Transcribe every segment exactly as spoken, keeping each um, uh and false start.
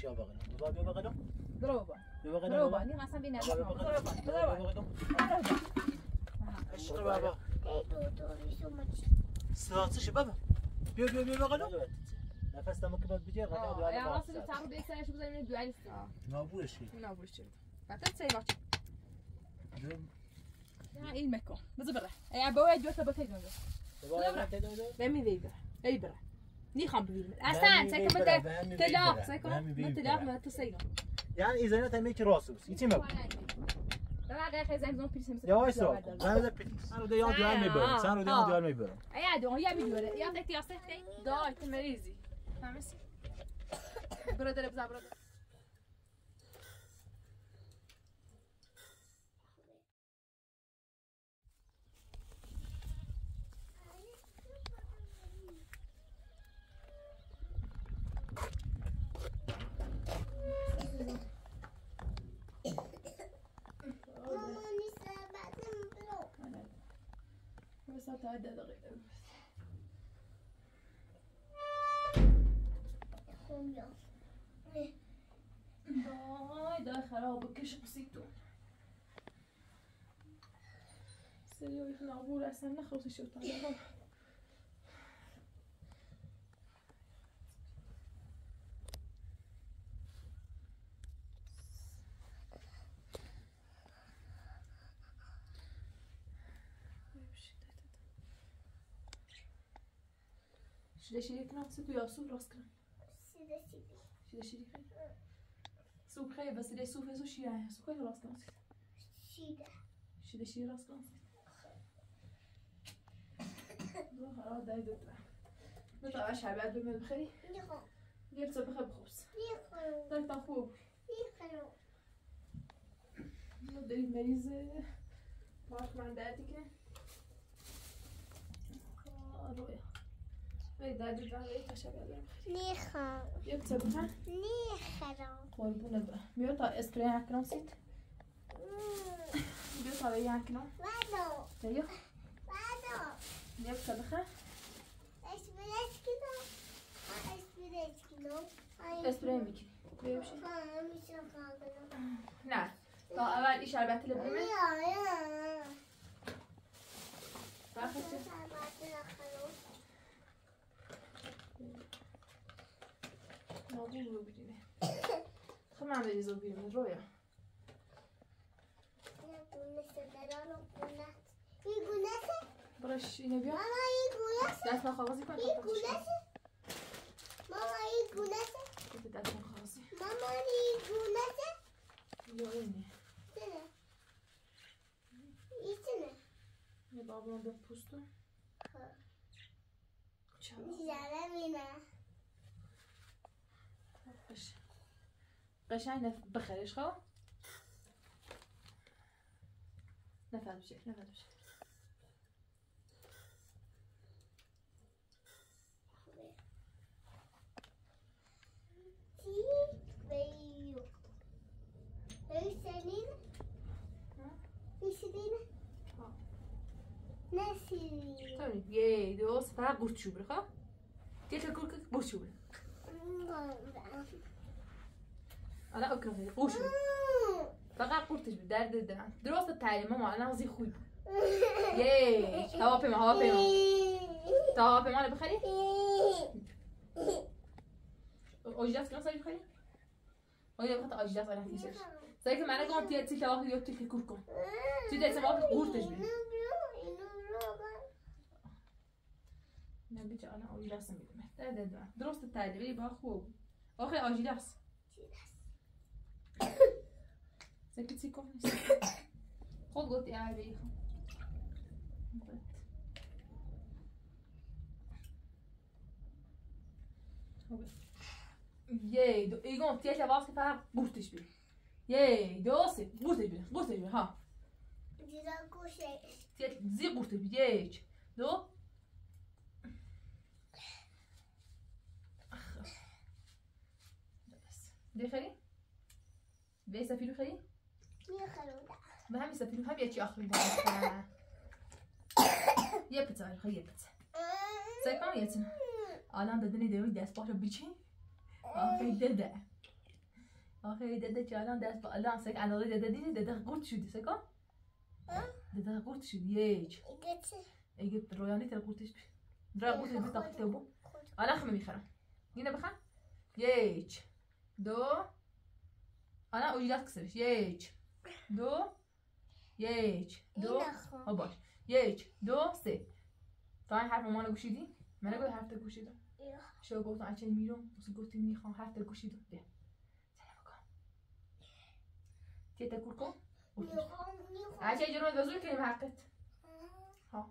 شيء بغلو بابا بغلو دروبا بغلو دروبا ني غاسان بينا دروبا دروبا دروبا اشرب بابا ساعة شباب بيو بيو بيو بغلو نفس تمك بعد بيجي غدا يا راس اللي تعرف بيه سنة شو زي من الدعاء لسه ما بقول شيء ما بقول شيء بعدين سيبك يا إيه المكان بزبرة يا بوي جوته بتيجي بمي ذي برا أي برا ني خام بيجي أستان سيكون بده تلاق سيكون ما تلاق ما تسيلون يعني إذا أنا تميك راسوس يتيمك لا غير خي زين زون بيس مسك يا ويسو أنا ده بيس أنا ده يوم جوال ميبرم أنا ده يوم جوال ميبرم يا دو يا بيجوا يا تك يا سيتي داي تمريزي فهمت برادر بزا برادر بس هتعدى دقيقة هاي ده خراب كش بسيطو سيو يخلع عبور أحسن نخلص الشوط على شده شیری کنم سه تو یا سوپ راست کنم شده شیری شده شیری خیلی سوپ خیلی بس ده سوپ ازو شیره سوپ خیلی راست کنم شده شده شیری راست کنم دو خراب دای دو ترا نطلع شعبات بمن بخيري يخو جبت بخير بخبز يخو دايت خوب يخو مدري مريض معك عند عندك رؤيا اي دادي دادي تشابه نيخو جبت بخير نيخو قربونا بقى بيوطا اسبري عكنو سيت بيوطا بي عكنو وادو ايوه وادو جبت بخير اسبريش كده اسبريش كده اسبري ميكي بيمشي ها مش هاكله نعم طب اول ايش علبات اللي بنعمل يا يا باخذ موضوع بيجيني خم اعمل زوبي من رويا برش ينبيع ماما يقولس لا اسمع خلاص يكون يقولس ماما يقولس كنت تعرف خلاص ماما يقولس يويني سنة يسنة يبقى عبون ده بوستو زلمينا قش قشاي نف بخر ايش خو نفعل بشكل نفعل بشكل بيو هاي سنين يسدين نسي طيب ياي دوس فقط قرط شو برخا تيك كل قرط شو برخا انا اكره قوش فقط قرطش بدرد الدم دراسة التعليم ماما انا غزي خوي ياي هوا بيما هوا بيما هوا بيما انا بخلي اجاز كنا صاير بخلي وهي بخط اجاز انا تيشرت زي كما انا قمت تي تلاقي يوم تلك كلكم تي سمعت قرطش بي نبي انا اجاز سميت محتاج دراسة التعليم يبقى خوب اخي اجاز سكت سيكون خود قلت يا عبي ياي دو ايجون تيجي واسك فا قرتش بي ياي دوسي قرتش بي قرتش بي ها ديرا كوشي تيجي زي قرتش بي ياي دو دي خلي بي سفيلو خلي يخلودا ما هم يسفيلو هم يجي اخر يبت خلي يبت سيكون يتنا الان ددني دوي داس باش بيجي اه في ددا آخه داده که الان دست با الان سک علاقه داده دیدی داده قورت شدی سکا داده قورت شدی یک اگه رویانی تر قورتش بشه درا قورتش بی داخل تبو الان خمه میخرم اینه بخن یک دو الان اوجیلات کسرش یک دو یک دو ها باش یک دو سه تا این حرف مامان گوشیدی؟ من نگوی حرف تا گوشیدم شو گفتم اچه میرم بس گفتی میخوام حرف تا گوشیدم بیا سلام بکن تیتا کور کن اچه جنوب بزرگ کنیم حقت ها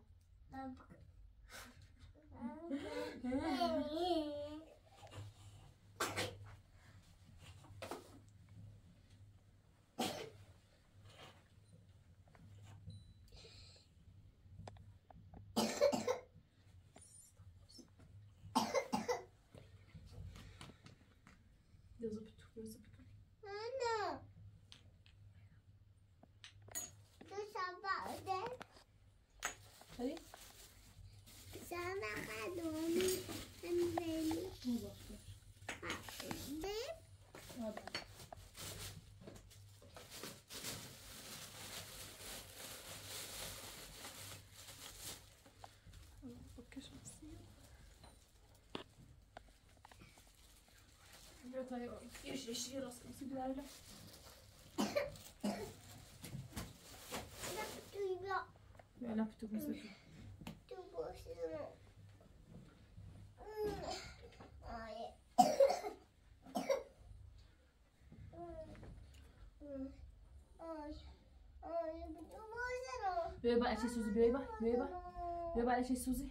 Już jeszcze rozkręcę dalej. Ja na tu muszę. Tu muszę. Aj. Aj. Aj, tu muszę. Bebe bak şey Suzi bebe bak bebe bak. Bebe bak şey Suzi.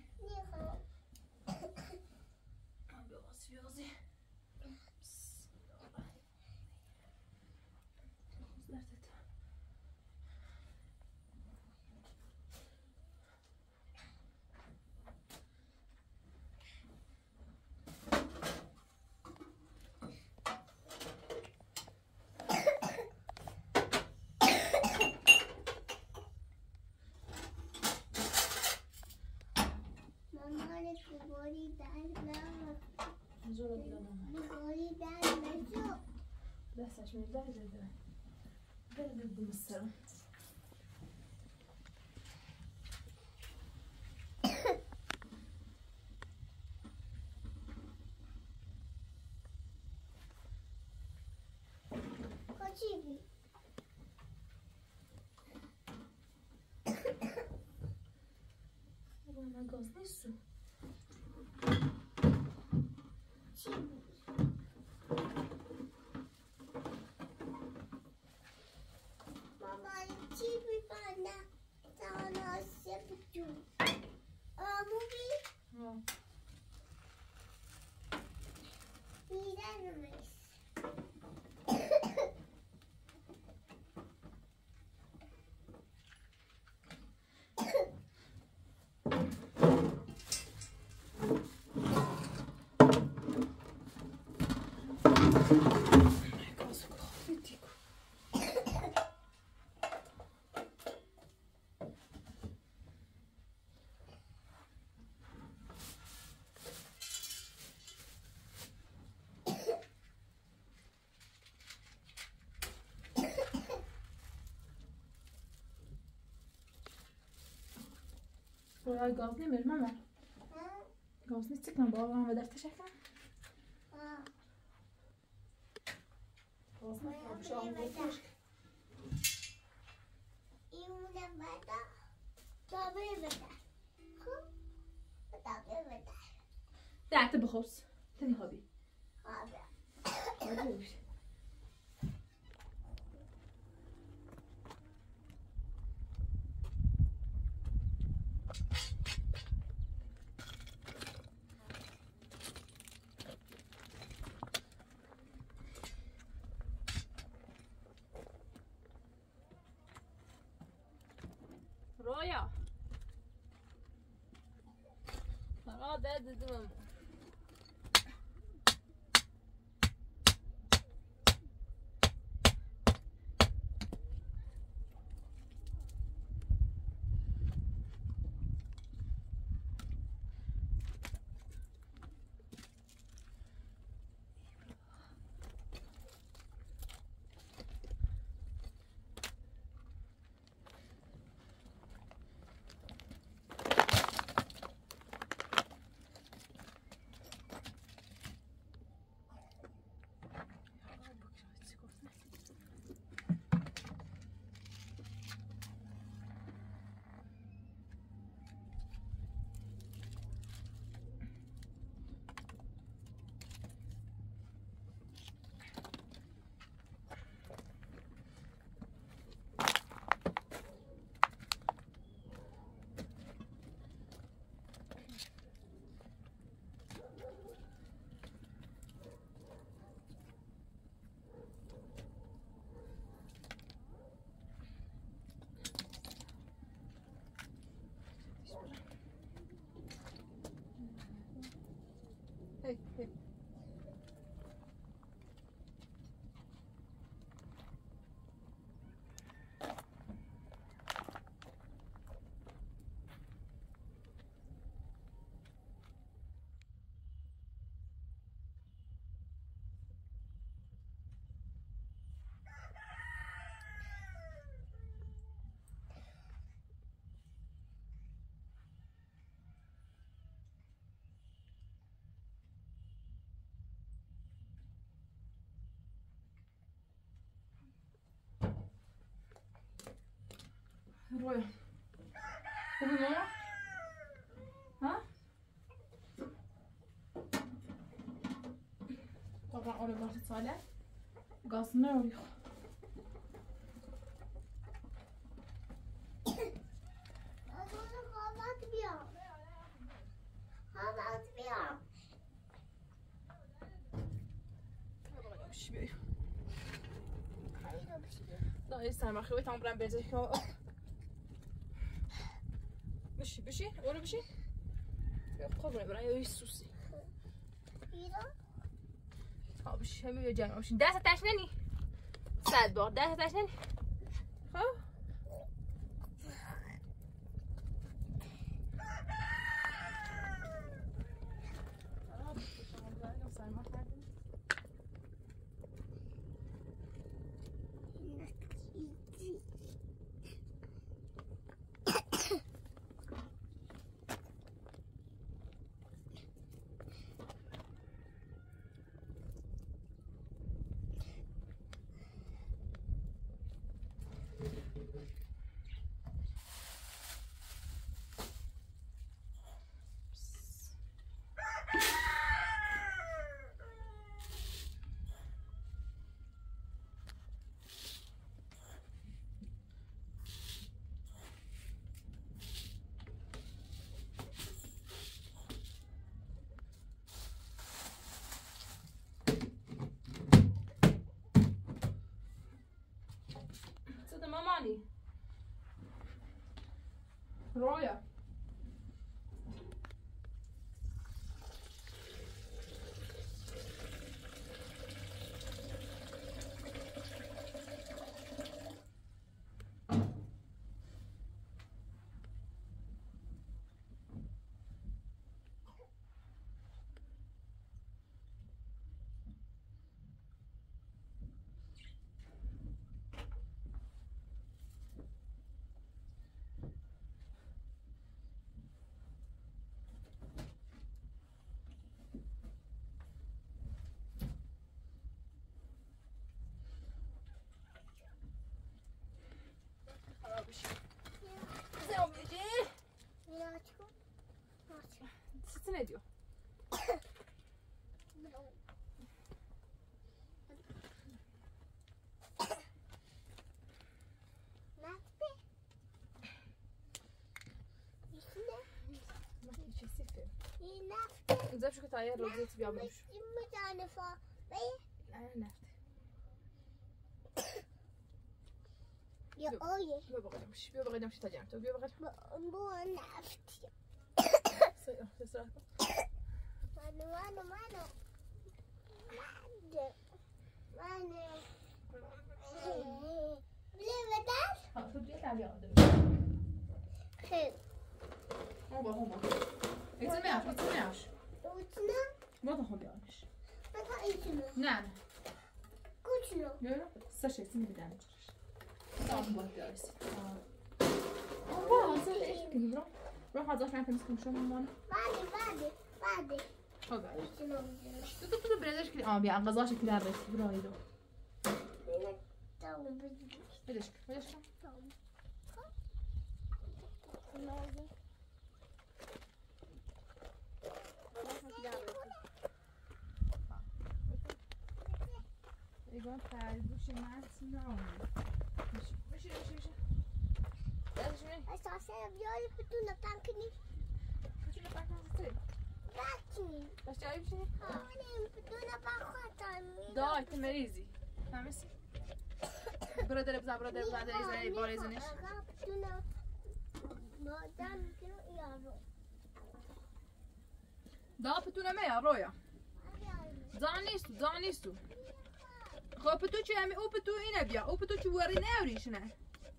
Dessas medalhas, desde a doação. Contigo. Um negócio disso. Buraya gaz demiyorum ama. Gaz ne çıkma babam ve ders teşekkür. Gaz ne yapmış? Şu an boş. İmle bada. Tabii bada. Tabii bada. تعبت بخبز تاني هابي Abi. عجوز رويا فقط ده dedim رویا خوبی ماما؟ ها؟ طبعا اولو باشد ساله گاز نروی خو خوابت بیام خوابت بیام بشی بیایی دایی سرمخی باید هم برم برزه که بشی بشی اولو بشی خوب برای برای یه سوسی ایران ها بشی همه یه جمع بشین دست تشنه نی صد بار دست تشنه نی خب مامانی رویا Sen objeyi. Miraçko. Sesi ne diyor? زي شو كنت عيال رضيت بيها مش متعنفة انا نفت يا اوي بيا بغيت مش بيا بغيت مش تجمعت بيا بغيت بو نفتي سيء تسرح مانو مانو مانو مانو ليه بدل ها شو بدي تعالي اقدر خير هو هو ما يتسمعش ما يتسمعش وتنا ما تاخذ بيانش ما تعيشنا نعم كوتشنا يلا ساشي سمي بدنا صعب بوقت درس اه صار ايش كذي روح روح هذا عشان تمسكون شو ماما بعدي بعدي بعدي خذ تو تو تو برادرش كذي اه بيع غزاش كذي على الريس برايدو ليش ليش يقول تعرفوش ما تسمعون مش مش مش مش اساسا بيقول بدون تانكني مش اللي بعرف نسوي باكني بس جايب شيء انا بدون باخواتي داي تمريزي فهمتي برادر بزا برادر بزا دريز باريزنش بدون ما دام كيلو يارو دا بتونه ما يا رويا زانيستو زانيستو خب تو چی همی او تو اینه بیا او تو چی وری نوریش نه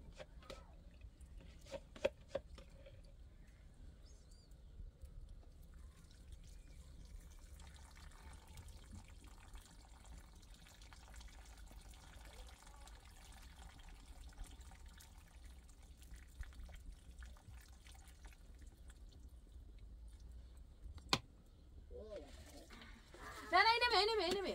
نه نه اینه اینه اینه اینه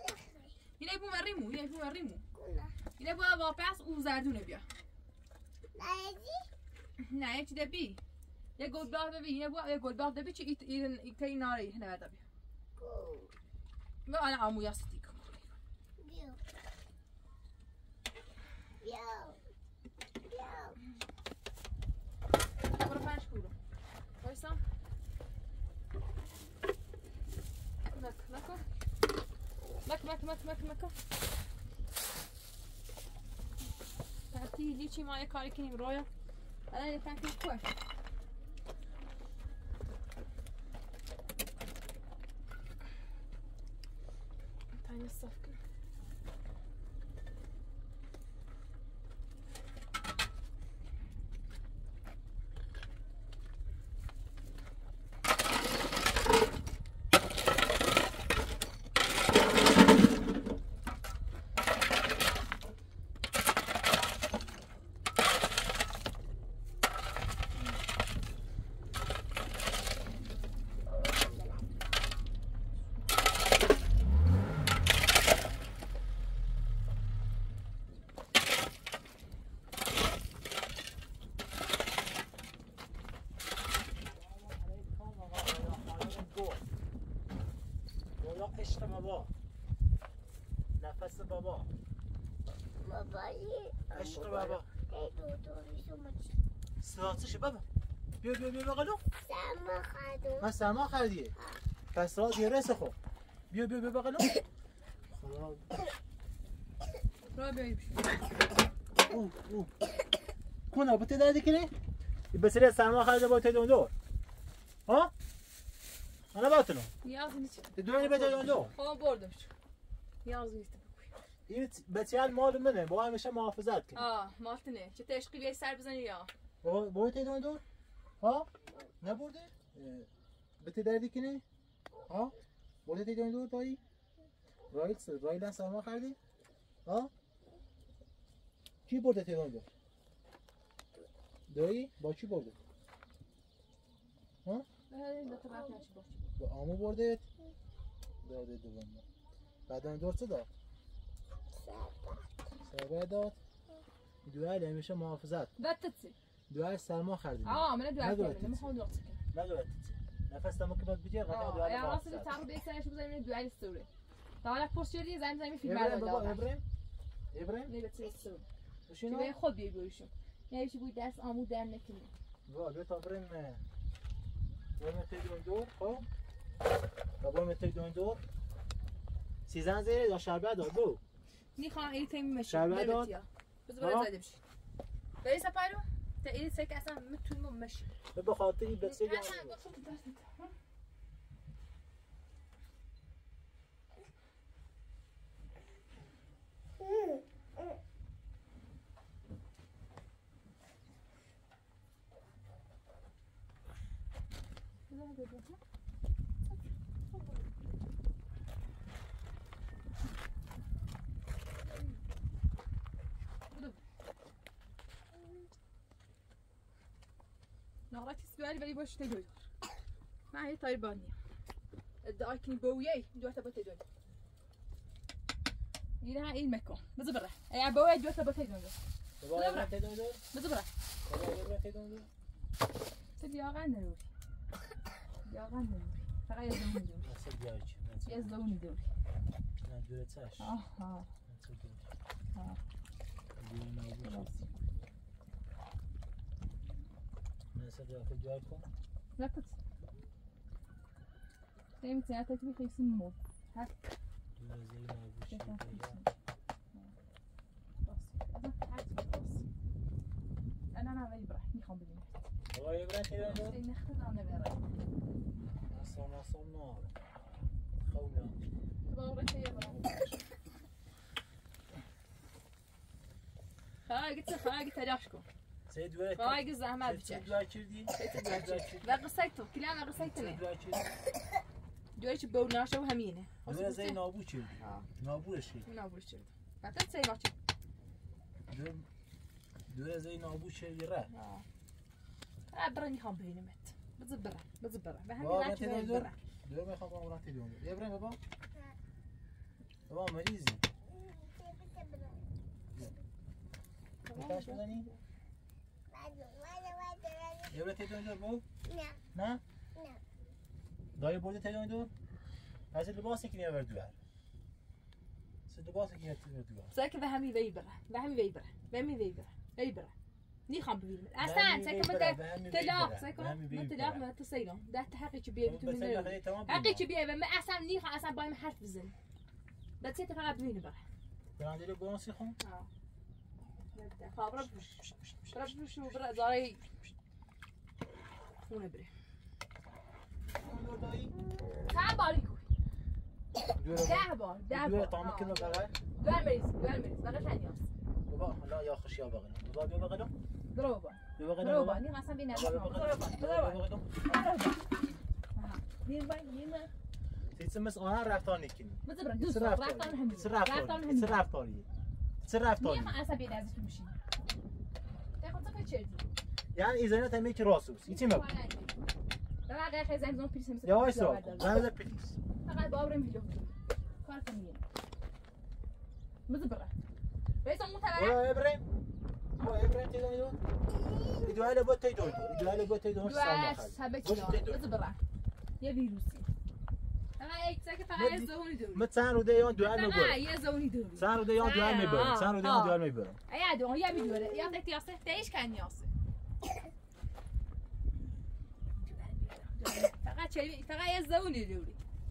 اینه بو مریمو اینه بو مریمو اینه بو واپس او زردونه بیا نه چی دبی یه گلباغ دبی یه بوا یه گلباغ دبی چی ایت ایرن ایتای ناری هنه دبی ما انا عمو ياستيكم برو پنج کورو وایسا مک مک مک مک مک مک مک تحتی لیچی ما یه کاری کنیم رویا الان یه تنکی کوه تانی صف کن عشق بابا نفس بابا بابایی عشق بابا دکتری شما سراتشه بابا بیا بیا بیا بقلو سرما خردم من سرما خردیه پس راه دیگه رسه خب بیا بیا بیا بقلو خدا را بیاییم اوه اوه کنه بته دادی کنی بسیار سرما خرده با تدون دور ها انا باتنو نیاز نیست تدونی به تدون دور خب بردم شو نیاز نیست این بچه‌ال مال منه با همیشه محافظت کن آه مالتنه چه تشقی بیای سر بزنی یا با با تدون دور ها نبرده بته دادی کنی ها برده تدون دور دایی رایل رایل سرما خردی ها کی برده تدون دور دایی با چی برده ها با آمو برده داده دوم بعدن دور چه داد سربه داد دوال همیشه محافظت بتتسی دوال سرما خردیم آه من دوال کردم نمیخوام وقت کنم نگوید نفس دمو که باید بجه قطعا دوال آه محافظت واسه تعرض به سرش بزنیم دوال استوره تا حالا پست شدی زمین زمین فیلم ابراهیم رو بابا دادم ابراهیم ابراهیم نمیتونی استوره بشینو به خود بیای بروشم نه چی بود دست آمو در نکنی وا بیا تا ابراهیم ابراهیم تیدون دور خب ابراهیم تیدون دور سیزن زیره یا شربت داد دو میخوام این تیم مشی شربت داد بذار برای زده بشی بری سپایرو تا این سک اصلا میتونم مشی به خاطر این بچه نغرات السؤال بلي باش تدوي ما هي طيبانية ادعي كني بويي دوتا بتدوي يلا ايه المكان بزبره يا بويي دوتا بتدوي بابا تیدون دور بزبره بابا تیدون دور تدي اغا نروي يا اغا نروي فقط يزدوني دوري نسل بیایچ يزدوني دوري نه دوره تاش آها ها نسل بیایچ جای کن لا كنت تيم تياتك بخيس مو هات دوره زی نابوشی انا انا غير براح نخم بلي بابا ابراهیم تیدون دور نخدم انا برا اصلا اصلا نار خویا تبغى شيء برا خاي قلت خاي قلت اداشكم سید دوره خاي قلت زحمه بچه دوره کردی لا قصيته كلام انا قصيتني دوره کردی دويش بوناشه وهمينه دوره زی نابو کردی اه نابوش کردی من ابو الشرد بعدين تسوي ماتش دوره دوره زی نابو کردی ره اه عبرني خام بيني مت بزبره بزبره بابا بهم لا تیدون تبرع دور دوره میخوام با مرا تیدون دور ابراهیم بابا بابا مریضی میتاش بزنی یه بره تیدون دور بو؟ نه نه؟ نه دایی برده تیدون دور؟ از لباسی که میبر دوار لباسی که میبر دوار ساكن فهمي بيبره فهمي بيبره فهمي بيبره بيبره ني خام بيبره اصلا ساكن بده تلاق ساكن ما تلاق ما تصيلون ده تحقي تبيه بتو من حقي تبيه ما اصلا ني خام اصلا باي محرف بزن بس انت فقط بيني بره برندی رو بونسی خون؟ اه نبدا خابر برب شو برا زاري خونه بره دور دایی؟ تعال باليكو ده بار ده دور بار طعم كله بغل؟ دور مريض دور مريض بغل ثاني اصلا بابا لا يا خش يا بغل بابا بيا بغلو؟ ضربه بيا بغلو ضربه بابا ني اصلا بينا بابا ضربه بغلو ضربه بابا بغلو نين باي نين ما تيتسمس آن رفتار نکنی. مزبر دوست رفتار هم چه رفتاری؟ چه رفتاری؟ چه رفتاری؟ نیم عصبی نزدیک میشین. دکتر تو چه چیزی؟ یعنی ایزنت هم میگی راسوس. ایتی مگه؟ در واقع خیلی زنجان پیش میشه. یا وایسا. زنجان پیش. فقط با آبرم ویدیو کنیم. کار کنیم. مزبر. بیشتر متوجه. یا ابراهیم. یا ابراهیم تیدو میدون. ایدوال بود تیدو. ایدوال بود تیدو. دوست سبکی. مزبر. یه ویروسی. یک ساک فقط زهونی داری. مت سان رو دیان دوال میبرم. نه یه زهونی داری. سان رو دیان دوال میبرم. سان رو دیان دوال میبرم. ایا دو یا میدوره. یا تک یاسه تیش کنی یاسه. فقط چلی فقط یه زهونی داری.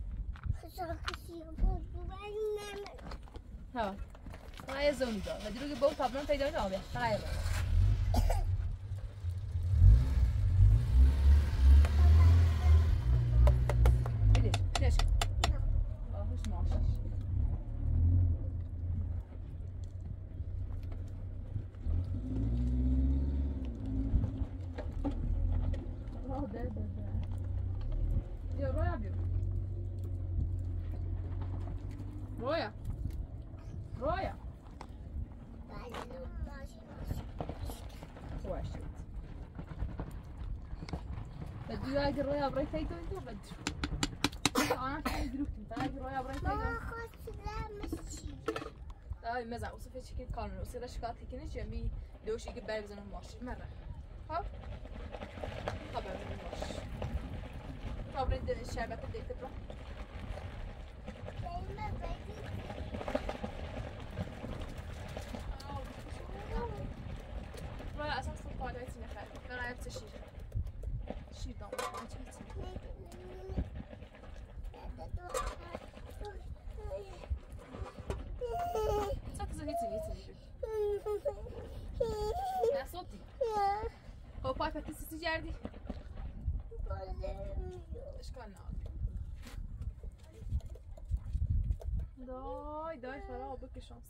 ها. فقط یه زهونی داری. و دیروز با تابلون پیدا میشه آبی. فقط یه ليش؟ اه مش ماشي اه ده ده ده يا رويا بيو رويا رويا واشت بدي الاقي رويا بريتيتو انتو بدي أنا كان جروبي تاجر ويا بريت ما خاص لا مشي أي مزع وصفة شكل كانوا وصير شكات هيك نجي أمي دوش يجيب بالي زين الماشي مرة هاب خبر من الماشي خبر إنت الشعبة تبدأ تبرح دايما باجي ولا أساس الطاقة يتني خير ولا يبت الشيء الشيء ضام صوتي يتني يتني يا صوتي هو بايبة تسيسي جاردي ايش كان نعم داي داي خلاص بك شانس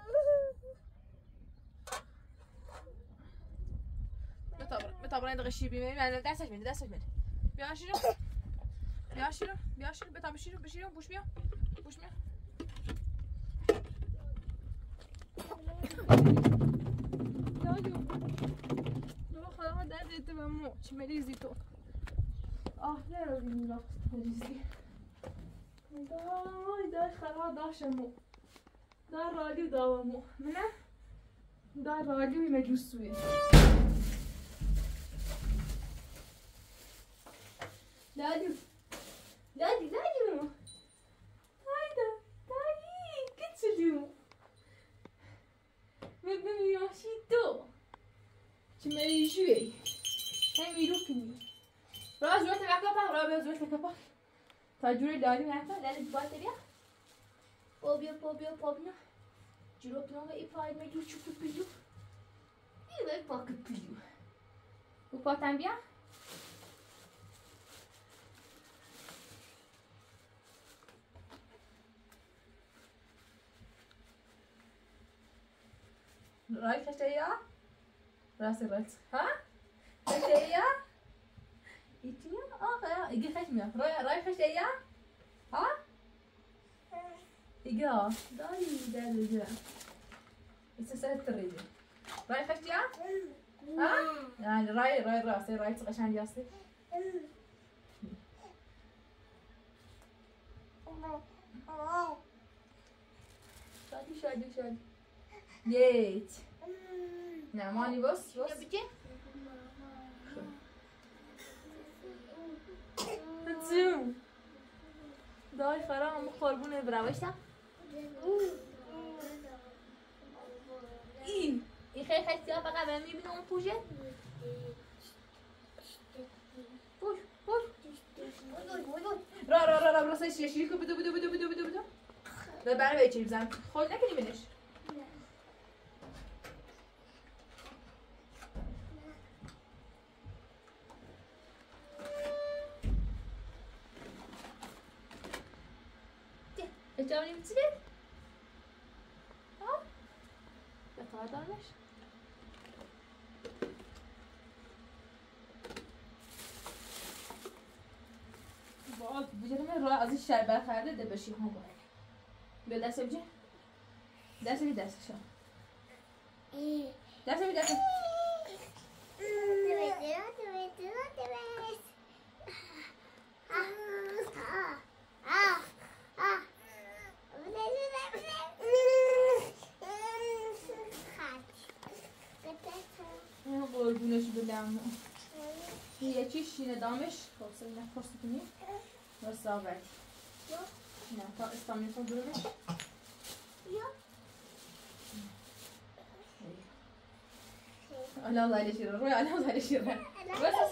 متابر متابر عند غشي بي من دستش من دستش من بیا شیرو بیا شیرو بیا شیرو بتام شیرو بشیرو بوش بیا بوش بیا دايو لو خلاص ده ده مو چملیزی تو آه نه رو میلا چملیزی دای دای خلاص داشمو دار رادیو داومو منه دار رادیو مجوسوی لادو لادي لادو هايدا داي كتسلو مبني ياشيتو تمالي جوي هاي ميروكني راز جوات العقبة راز جوات العقبة تاجوري داري معك لأن ببات بيا بوبيا بوبيا بوبيا جرو بلونغ إيباي ما يجو شوكو بيو إيه باكت بيو وباتان بيا رايك خشيا راسي رأس ها خشيا يتيا اه يا يجي خشمي راي راي خشيا ها يجي ها داي داي داي استسهلت الريدي راي خشيا ها يعني راي راي راسي راي عشان ياسي شادي شادي شادي جيت نعماني بص بص چون دای خرام قربونه براوشتا این این خیلی خیلی سیاه فقط به میبینه اون پوشه پوش پوش را را را را را سایش شیری که بدو بدو بدو بدو بدو بدو ببره به چی بزن خود نکنی بینش اجابه نمی‌چی؟ ها؟ بخواه دارمش؟ باید بجرمه راه از این شر برخورده ده بشی هم باید بیا دست بجه دست بی دستشو دست بی دست این قربونش بدم یه چیش شینه دامش خب سوی نفرست کنی واسه آوردی نه تا استامی کن برونه الله الله عليه شيرة روي الله الله عليه شيرة بس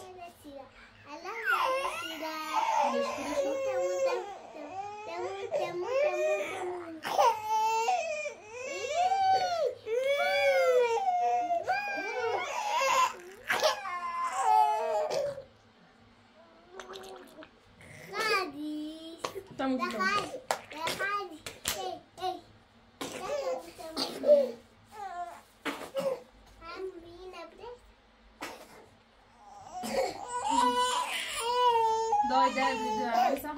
دای در بیده بسم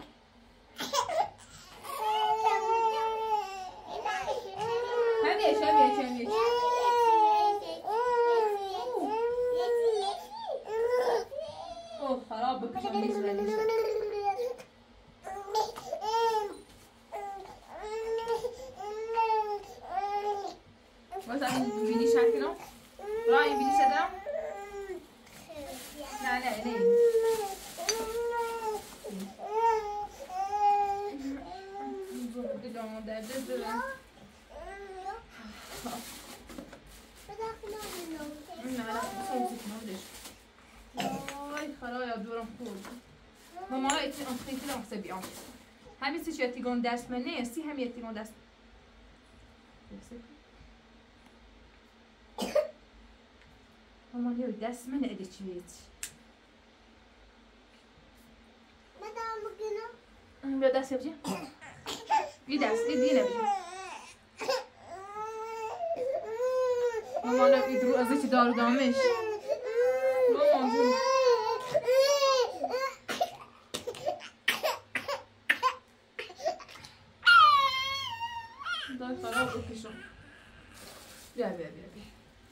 همیش همیش همیش اوه خراب بکشم نیست بلیش بس این بینی شکل را این بینی شدم نه نه نه در دست دارم نه نه خیلی نمیدش وای خرایا دورم خورد ماما ایتی آن خیلی لام سبی آن همین سی چه تیگان دست من نه سی هم یه تیگان دست ماما لیو دست من ادی چی بیت بیا دست بجی بی دست بی نبی ماما نه ایدرو از چی دارو دامش ماما جون دای خراب بکشم بیا بیا بیا بیا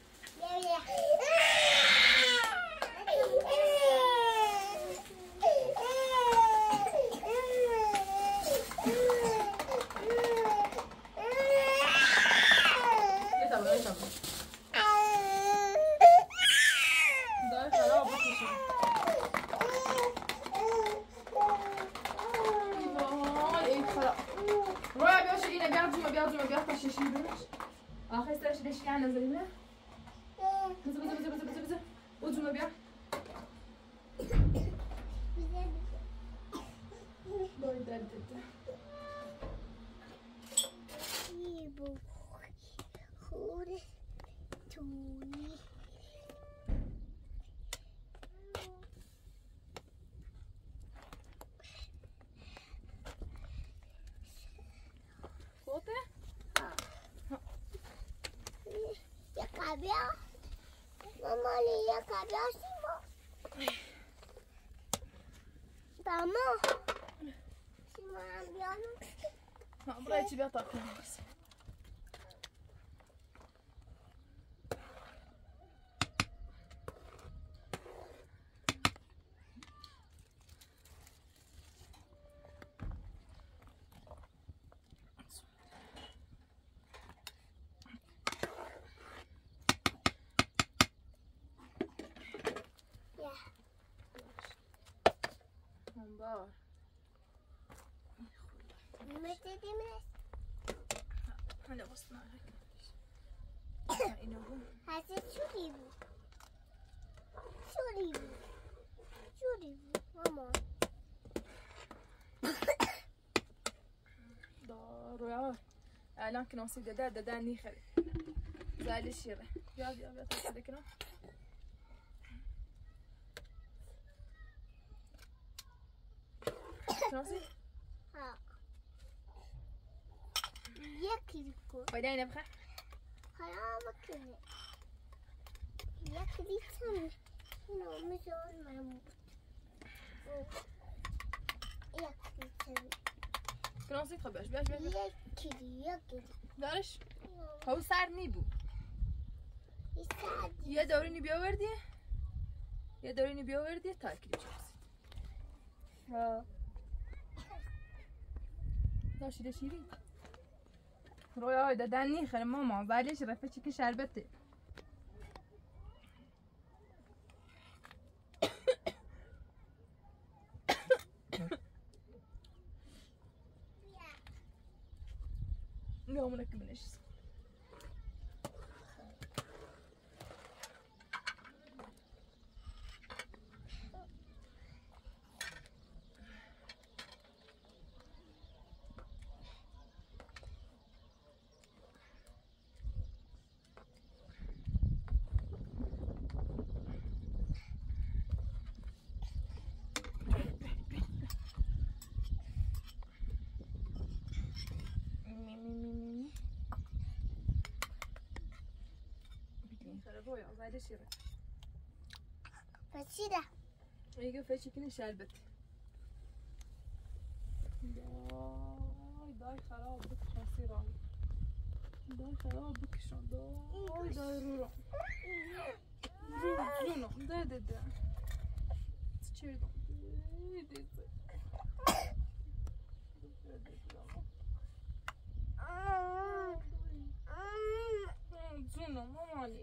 آخه سرش دشی عن نزدیمه بزن بزن بزن بزن بزن وجوه بیا باید درد ده ایبو خوره توی خوبه؟ Bia, mamma liga cabia Simo. Vamos. Simo abbiamo. No, vorrei ci beata qui. هلا وصلنا اینو بو هسه چوری بو چوری بو چوری بو ماما دا رویا الان که ناسی داده داده نیخری زایل شیره بیا بیا بیا تا کنم ناسی ها یکی کو باید اینه بخیر حالا بکنه یکی دیتم اینو میزون من یکی دیتم ناسی خب باش باش باش یکی یکی دارش هاو سر نی بو یه دورینی بیاوردی یه دورینی بیاوردی تا کلی چیز ها داشتی داشیری رویا های دادن نیخره ماما ولیش رفه چی که شربته نامونه که بنشیست رویا زایده شیره پس چی ده؟ ایگه فچی کنی شربت دای دای خراب بکشن سیران دای خراب بکشن دای دای رو رو رو رو ده ده ده چی دم زونو مامانی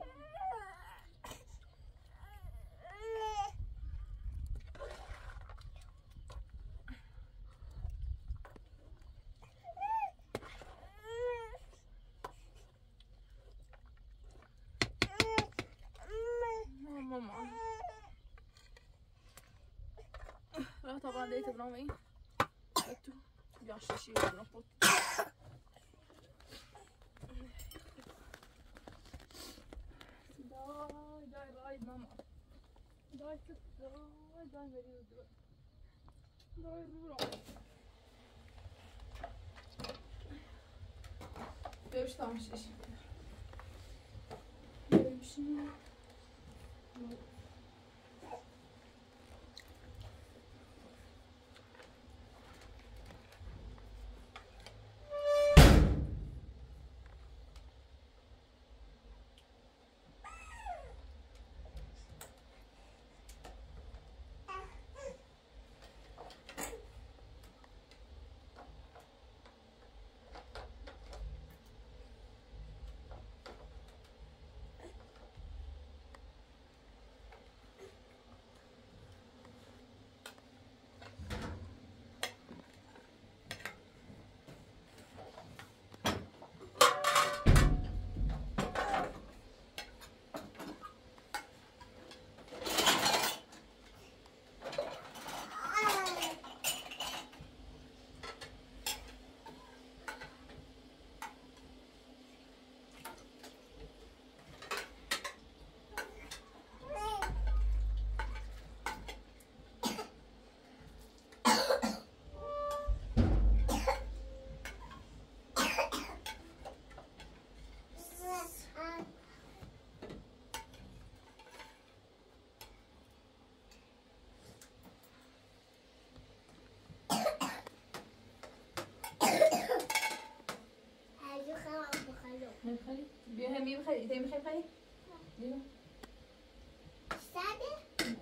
ماما راه طبعا ديت برام ايه تو يا شيشي برام بوت داي داي رايد ماما داي كت داي داي مريض داي رورا بيش طعم شيشي بيمشي خلي بيها مين خلي تاني خلي خلي دينا ساده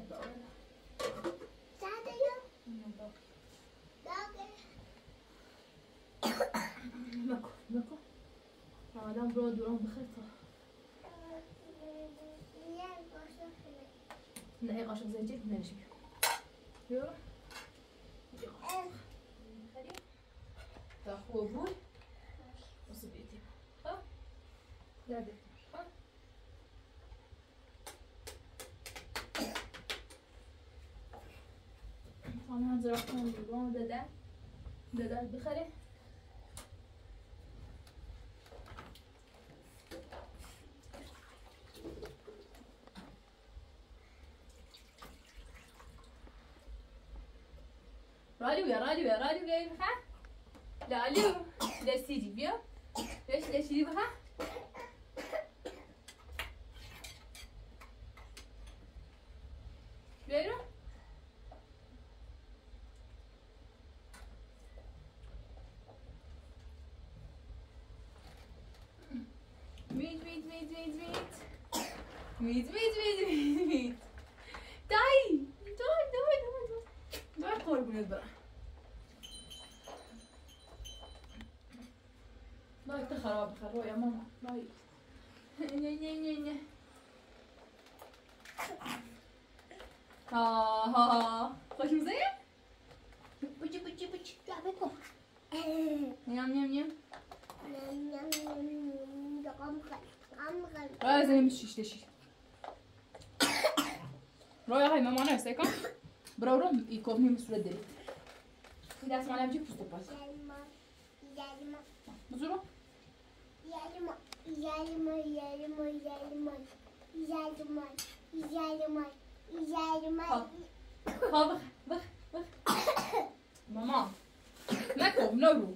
ساده يا داغ ماكو ماكو هذا برو دوران بخيطة نهي قاشق زي جيت نمشي يلا خلي تاخو بول وصبيتي ها لا دي ها انا هنزرعهم بالبون دادا دادا بخلي راديو يا راديو يا راديو جاي بها لا اليو لا سيدي بيا ليش ليش سيدي بها بيرو ميت ميت ميت ميت ميت ميت ميت ميت ميت داي داي داي داي داي قول من البرا داي تخرب خرو يا ماما داي ني ني ني ني ها ها خوش مزين بوجي بوجي بوجي لعبكم نيام نيام نيام رايا زي مش تشي رايا هاي ماما انا ساكن برورو يكوفني مسؤول دليل كده اسمع لها بجيب فستق بس بزورو Yalma, yalma, yalma, yalma, yalma, yalma, yalma. ها بخ بخ بخ ماما ماكو منورو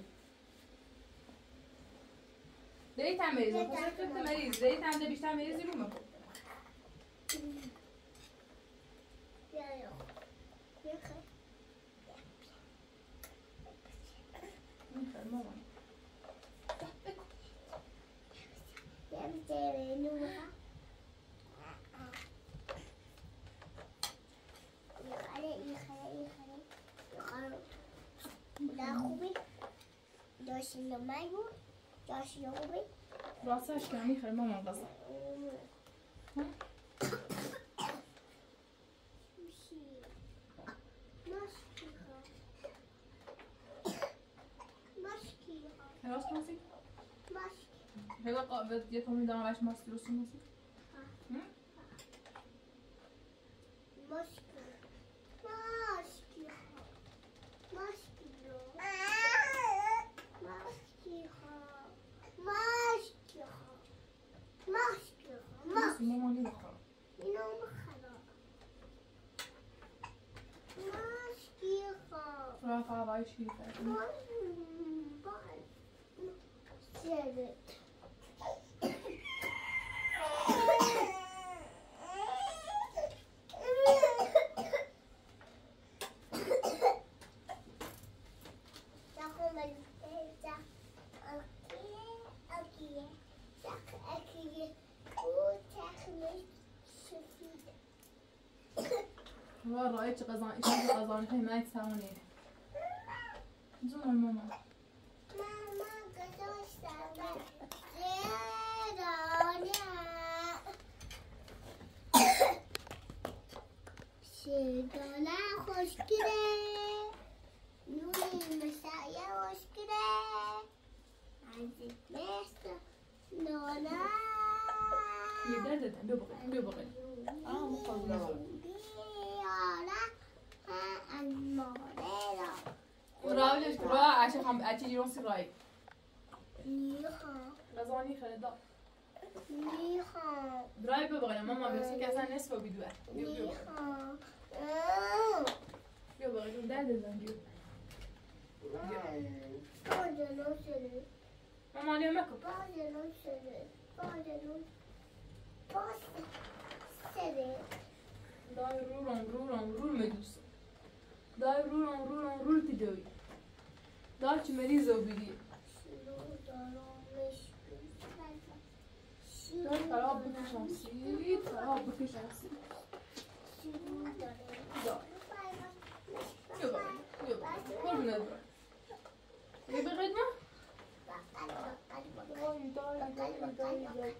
ليه تعملي زي ما كنت تعملي ليه تعملي بيش تعملي زي ما كنت يا يا يا خي ماما يا بتعملي نوها يخلي يخلي يخلي يخلي لا خوبي دوش لمايو دوش يوبي راسها ايش كان يخلي ماما غصب خلاص ماسك هلا قابلت يتهم دام عايش ماسك روسي ماسك ماما ليه بخرا رافعة بعيش فيه والله رأيت غزان إيش غزان هي ما يتساووني زمان ماما ماما قدوش تعمل شيدونا خوش كده نوني مسايا خوش كده عندك ميسة نونا يبدأ ده بيبغي بيبغي آه مقابلة وراولش برا عشان هم أتيجي يوم سراي نيخا غزاني خلدا نيخا دراي بيبغي ماما بس كذا نصف بدوه نيخا بيبغي ده ده زنجيو باجا نوصل ماما اليوم ماكو باجا نوصل باجا نوصل باجا سري داي رولون رولون رول مدوس داي رولون رولون رول تجوي داي تمريزو بدي داي خراب بكشانسي خراب بكشانسي داي يبغي يبغي كل نظرة يبغي غدنا داي داي داي داي داي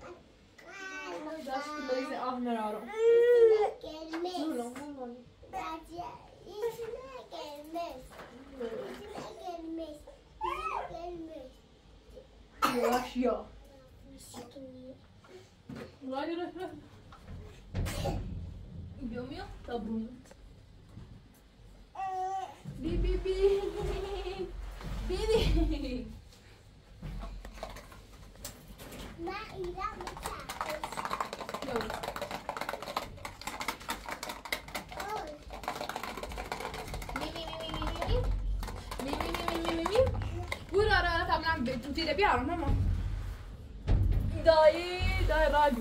داش تمريزي أحمر عرو رولون رولون That's it. It's like a mess. It's like a mess. اشياء غادي روح روح بيوميو طبروت بي بي بي بيبي ما إذا متعبس يلا مي مي مي مي مي مي قول أنا أنا تعمل عم بتوتي ده بيعرف ماما داي داي راديو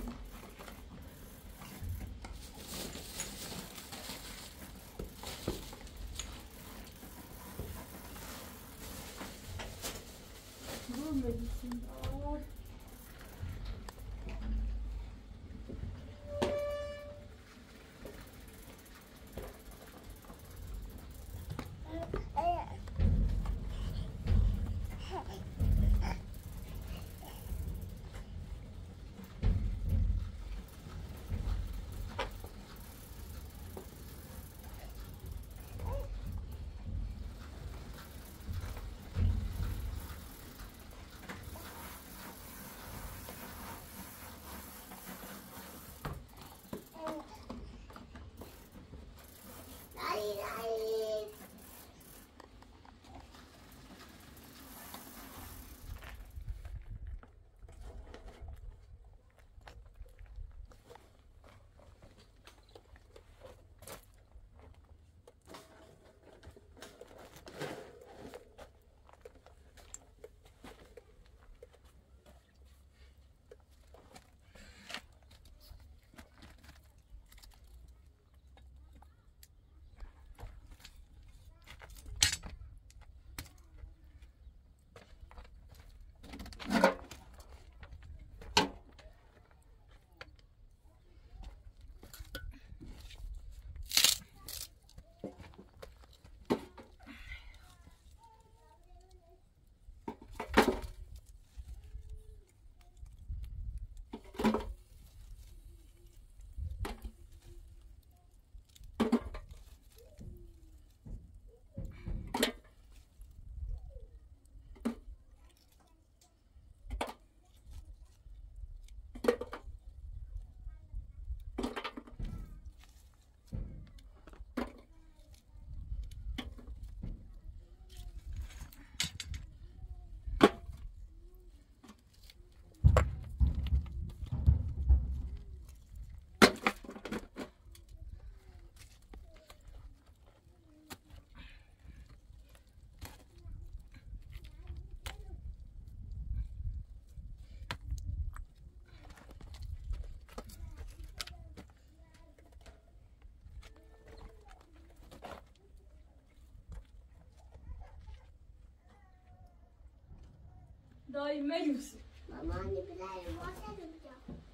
داي ميوس ماما نبدأ الوصل نبدأ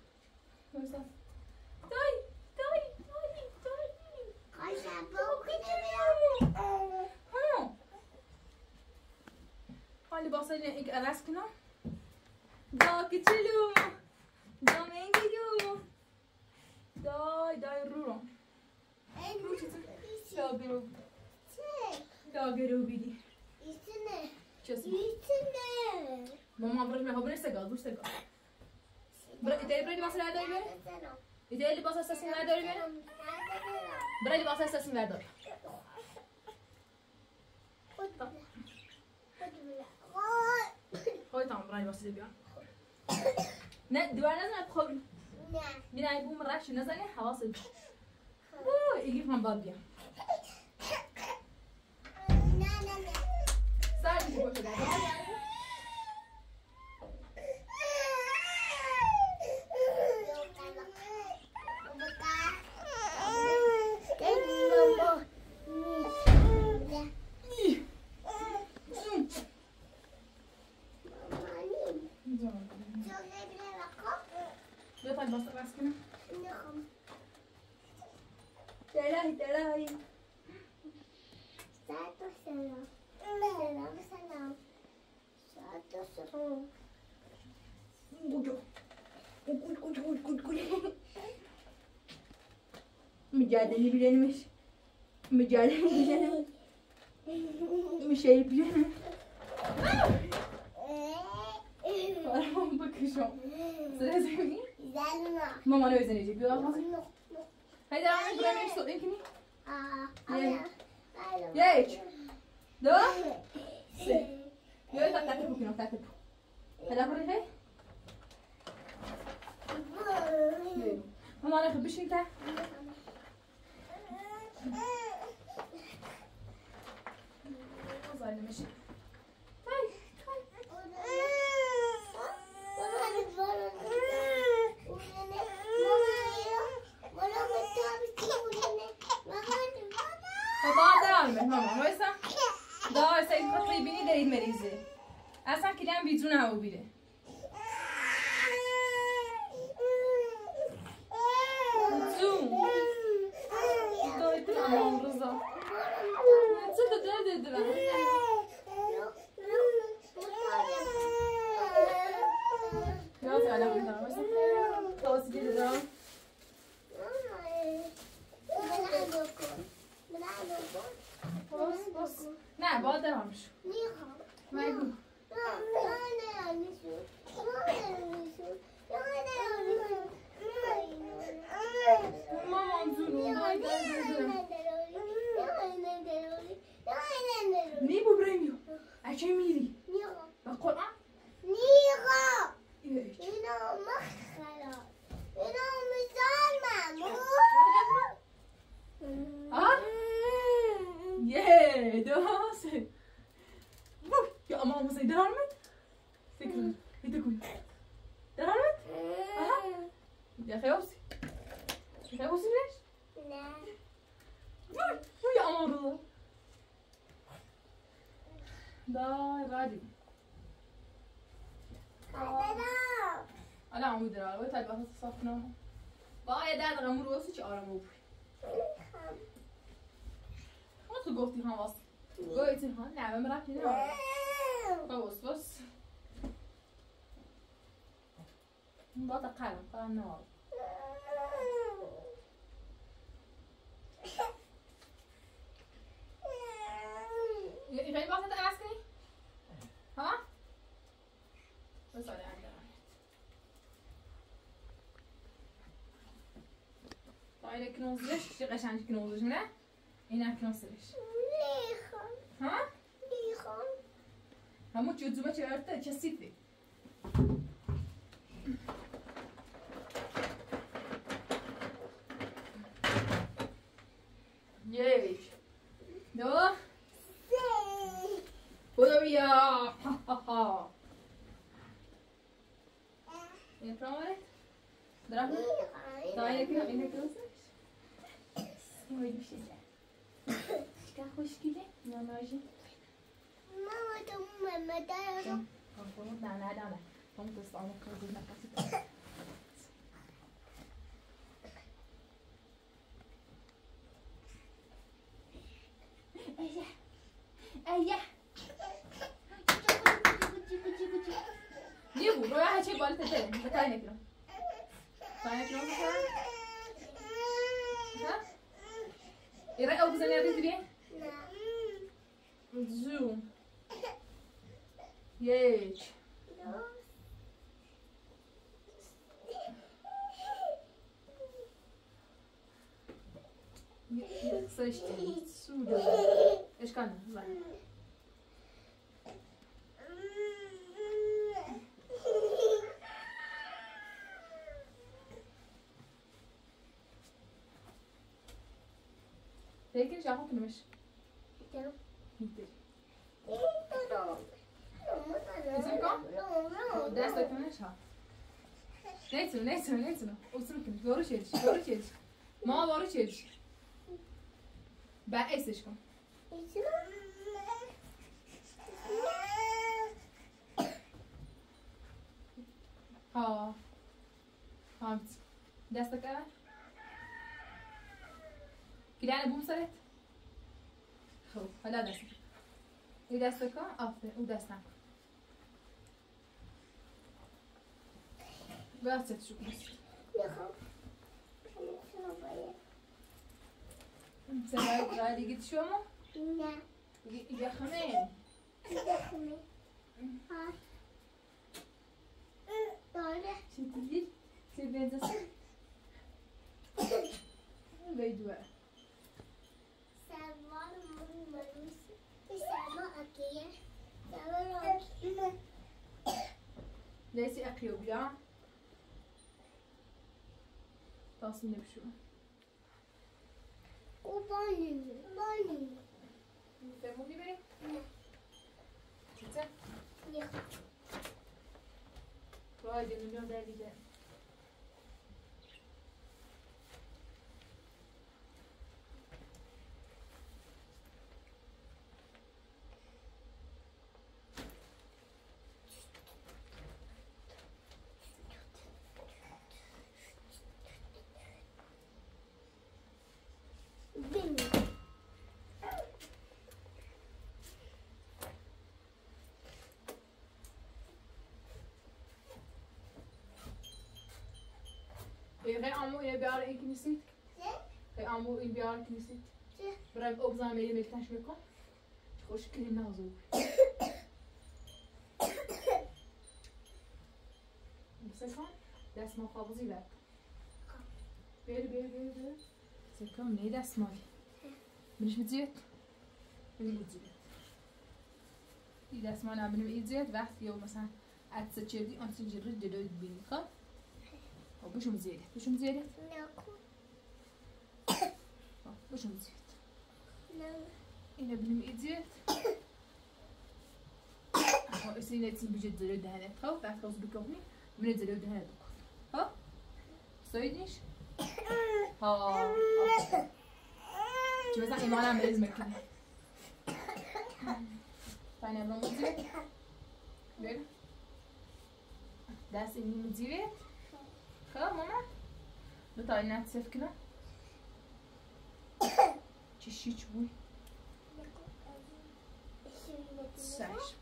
داي داي داي داي خايفة بوك نبدأ ها حالي باصلين إيك ألاسكنا دا كتلو دا مينجيو داي داي رورو دا برو دا برو بيدي يسنى شو يسنى ماما برج ما هو برج سجاد برج سجاد برج إنت برج باصل هذا يبين إنت اللي باصل أساسين هذا يبين برج باصل أساسين هذا هاي تمام برج باصل يبين نه دوار نزن بخور بنا يبوم راش نزنه حواصل اوه يجيب من بابيا صار يجيبوا كده بيطلع بس راسكنا تلاهي تلاهي Satu salam, salam salam, satu salam. بوجو قول قول قول قول قول مجادني بلين مش مجادني بلين مش شايف بلين شو سر زمینی زلمه مامان بزنید بیا آقا هی در همین برای میش تو این کنی یک دو سه بیا تا تک بکنم تک بکن هلا کنی هی مامان خب بشین تا زایل میشه ماما وایسا دار سعید خطی بینی دارید مریضه اصلا کلیم بیتون هوا بیره زوم دایتون امام رضا چه داده دادم یاد علم میدارم وایسا تاسیدی دادم بس بس نه باید درام شو میخوام مگو مامان جونو نی بو برمیو اچه میری با قرآن نیخوام اینا مخلا اینا مزارمم آه یه دو سه یا اما هم سید درامت فکر ایده کوی درامت آها یا خیابسی خیابسی بیش نه یا اما رو دای غادی الان عمود داره وای طالبات صافنا باید در غمور واسه چه آرامو بی تو گفتی هم واسه گفتی هم نه من رفتی نه باز باز با تقلم قلم نه یه خیلی وقت درس کنی ها بس آره باید کنوزش چه قشنگی کنوزش نه این کنوزش میخوام ها میخوام همون جزومه چه ارته چه سیفی یک دو سه بودو بیا ها ها ها این پرامره درام دایی که این کنوزش وای میشه چقدر خوشگله نماجی ماما تو ماما دارم کنم نه نه نه تو دوست آمد کنم نفسی ایه ایه یه بود رویا هچه بالت ده بتای نکنم بتای نکنم بکنم ها ایره او بزنی ردی دیگه زوم یک سشتی سودا اشکال نه Peki, já compramos. Então, Inteiro. então, Isso aqui? Desta aqui não é chá. Neyse, neyse, neyse. Otur bakayım. Doğru çeliş, doğru çeliş. Ma doğru çeliş. Ben es aşkım. Ha. Hamit. Destek ver. كده بوم صارت خب حالا دست این دست کن آفر او دستم باید ست شو کنید سبایی رای دیگه شو ما؟ نه ایگه خمه ایگه خمه داره. چی دیدی؟ چی بنزاسی؟ بیدوه. سوار من مروس. سوار اکیه. سوار اکیه. ليسي أقيو بيا تصميم بشو وباني باني. فهموني بني؟ شفتها؟ يا وايد مليون دايري ده بني. غير عمو إلى بيار إن كنيسيت غير عمو إلى بيار كنيسيت برای ابزار میری مکتش میکن خوش کلی نازو بسکن دست ما خوابزی لب بیر بیر بیر بیر سکم نی دست مالی منش بتزيت منش بتزيت ای دست ما نبینیم ایزیت وقتی یا مثلا عدسه چردی آن سنجی رد داید بینی خب خب بشم زیاده بشم زیاده نکو. بشم زیاده نه. اینو بینیم ایزیت خب اسی نتیم بجد زلو دهنه خب بعد خواست بکنی من زلو دهنه بکن خب سایدیش ها چی مثلا ایمانم بریز میکنه فاین ابرام مزیوت بیر دست اینی مزیوت خب ماما دو تا اینت صف کنم چی شیچ بوی سش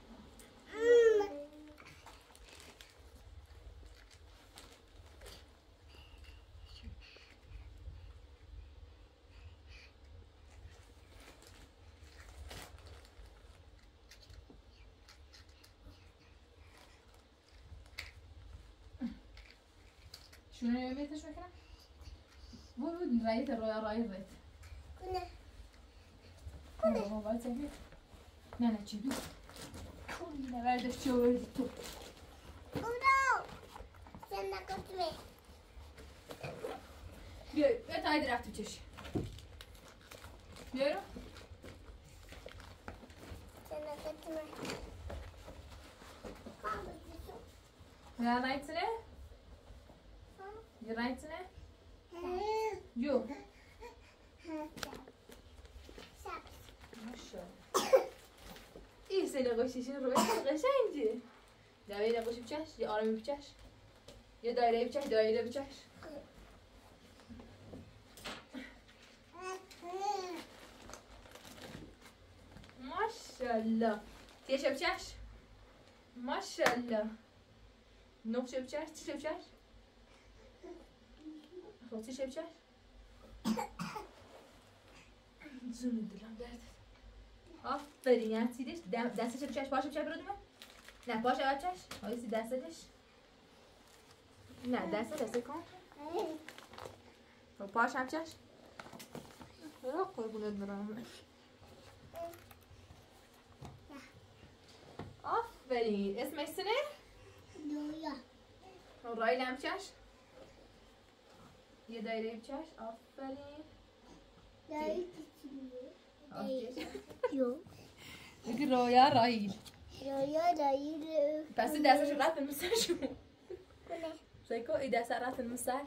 شنو نبيتش مكانه؟ بود رايت الرؤيا رايت رايت کنه. كله هو بعد زين لا لا تجيبي كله بعد الشغل تو اونو. سن نکوتمی. بیا بیا تاید رفت تو چش بیا رو سن نکوتمی. کامل بیشتر. یا رايتنه یا رايتنه جو سبز. ماشاءالله این سه نقاشیشون رو قشنگه دایره نقاشی بچش یا آرامی بچش یا دایره بچش دایره بچش ماشاءالله تیشه بچش ماشاءالله نقشه بچش تیشه بچش خب تیشه بچش زون دلم درد آفرین یعنی سیدش دستش بچش پاش بچش برو دومه نه پاش بچش آیسی دستش نه دست دست کن خب پاش هم چش برو قربونت برم آفرین اسمش سنه نویا. رایل هم چش یه دایره بچش آفرین دایی کچیه. آفرین یو. بگی رویا رایل نویا دایی رو. پس این دستش رفت المسر شو کنه. سیکو این دست رفت المسر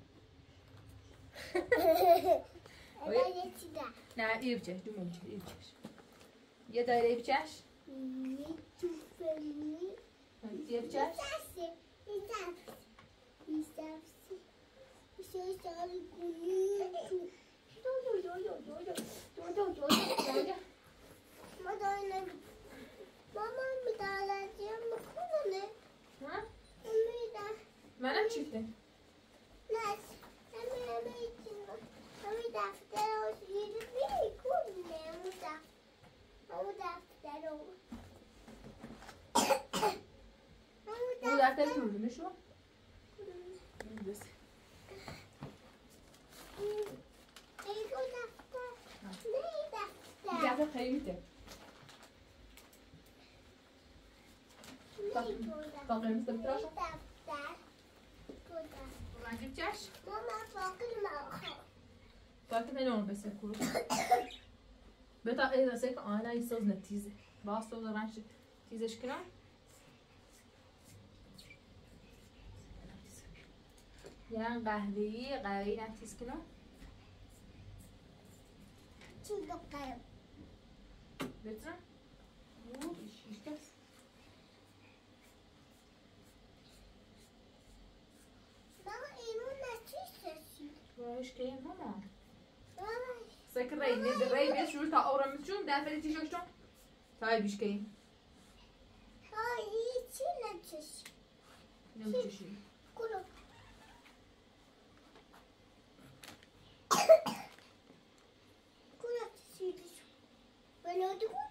اما یه چی ده. نه ای بچش دو مونچه ای بچش یه دایره بچش یه توفلی. یه بچش دسته. یه دسته. یه دسته. یه سالی کنی تو. دو دو دو دو دو دو دو دو دو دو. ما داری نمی. ماما میداریم بکنه. ها میدار. منم چیفته نه. همه همه چی. همه دفتر رو شیری میکنه. همه دفتر. همه دفتر رو. اون دفتر تو رو نشو قيمته باقي مثل بتراشة ما جبتش ماما باقي المعخة باقي مليون بس يكون بتا إذا سيك أنا يصوز نتيزة باصوز رانش تيزة شكلها يعني قهوي قهوي نتيز كنا شو دقيق بترا أوه إيش إيش كاس ماما إنو نتيجة وايش كاين ماما ماما ساكن راي ند راي بيش شو تا أورا متشون ده فلي تيجي شو طيب إيش كاين هاي شو نتيجة نمشي شيء كله كله تسيدش ولا تقول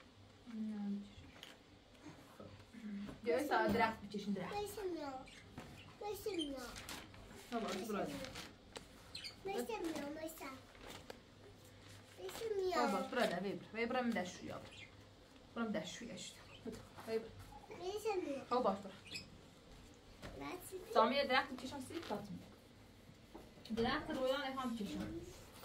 جاي سا درا بتشين درا ليس مياه ليس مياه طبعا تبرد ليس مياه ليس ليس طبعا مياه تبرد فيبر فيبر من داش يلا برم داش شوي ايش فيبر ليس مياه هو باش برا لا تسيدش طعمية درا بتشين سيد فاطمة درا رويان افهم بتشين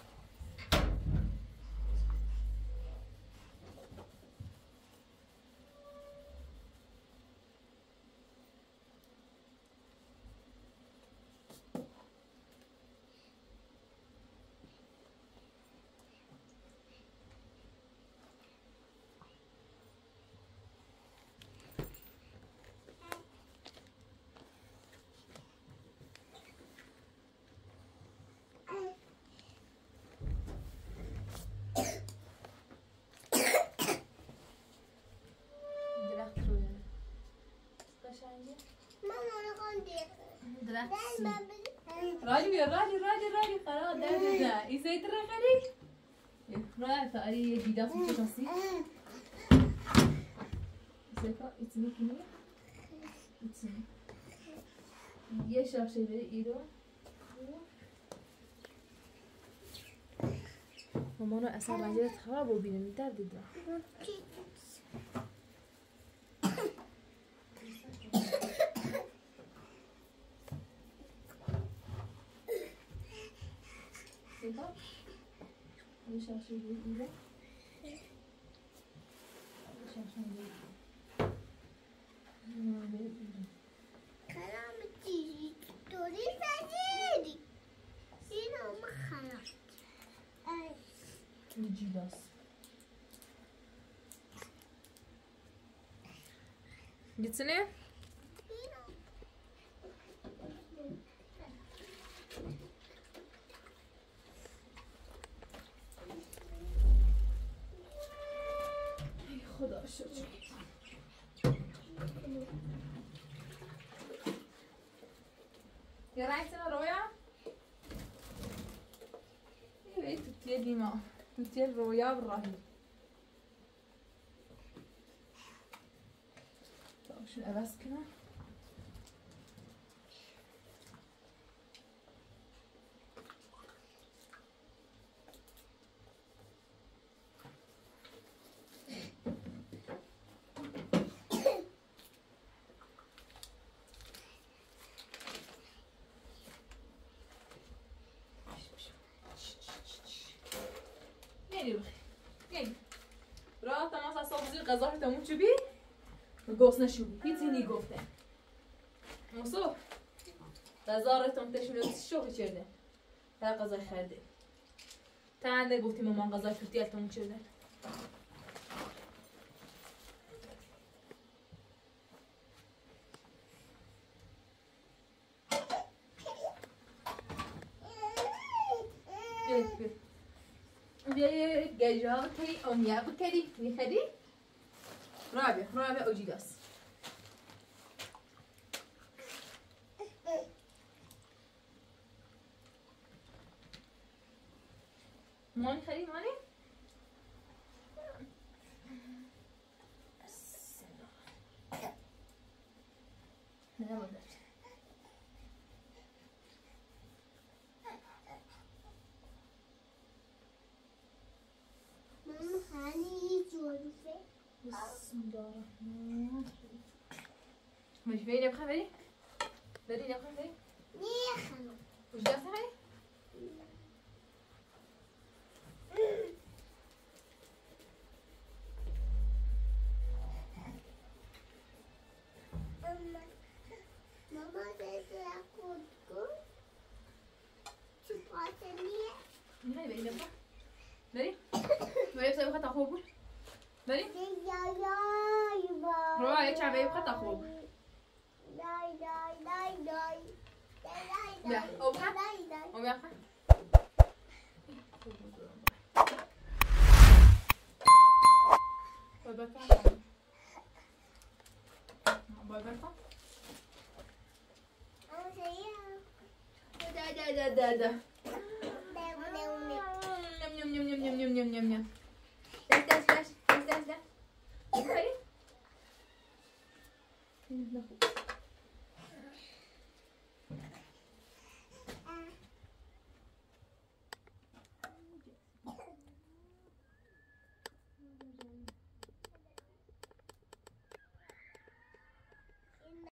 ماما أنا عندي درا ما راجل راجل راجل راجل خلاص ده ده ده يسيت الرخري راجل تقري جديدة في الشخصي يسيفا يتسمي كمية يتسمي يشرب شيء بري إيدو ماما أصلا رجلت خراب وبين متعدد ده يبقى يشرب شيء بري إيدو يشرب شيء بري إيدو كلام تيجي توري فادي هنا ما خلاص أي نجي بس جتسني هنا خدا شکر يا رايتنا رويا ايه تبتيه ديما تبتيه رويا بالرهيب طيب شو الأباس كده يعني بخير يعني راه تماس صوبزي غزار تموت شو بي قوسنا شو بي بيتيني قوفته مصو غزار تموت شو بي شو كشرده تا غزار خرده تا عنده قوتي ماما غزار كرتي تموت شرده جاجا بكري أميا بكري ميخدي رابع رابع أوجيداس ماني خدي ماني لا ما درت ماما هاني مش بيني بخير بري بري نبخير بري نيخم وش جالسة خير ماما تسرق كودكو شوفاتني هاي بري نبخير بري بري بسوي خطأ خوب بري يا يا يا روح عليك شعبي خطأ خوب داي داي داي داي لا أوبها أوبها باي باي باي باي دا دا دا دا دا نم نم نم نم نم نم نم نم داش داش داش داش داش داش